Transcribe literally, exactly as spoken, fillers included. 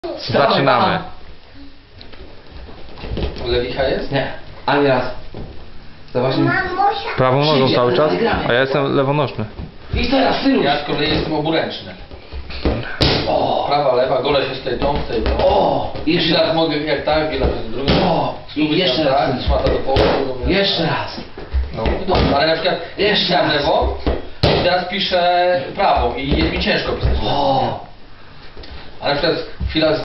Zaczynamy. Lewicha jest? Nie, ani raz. To właśnie... Prawą nogą Przyjdzie, cały czas, zagramy. a ja jestem lewonożny. I teraz ty już. Ja z kolei jestem oburęczny. O, Prawa, lewa, gole się z tej tą, z tej tą. o, jeszcze Jeszcze raz raz. mogę jak tak, wiele razy drugą. O, i jeszcze raz. Tak, szmata do połowy. drugą Jeszcze raz. No, no, ale na przykład Jeszcze pisałem raz. lewą, i teraz piszę prawą i jest mi ciężko pisać lewą. O. Ale na przykład chwila